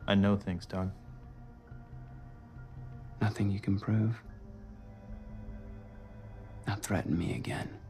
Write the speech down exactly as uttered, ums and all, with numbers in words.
I know things, Doug. Nothing you can prove. Now threaten me again.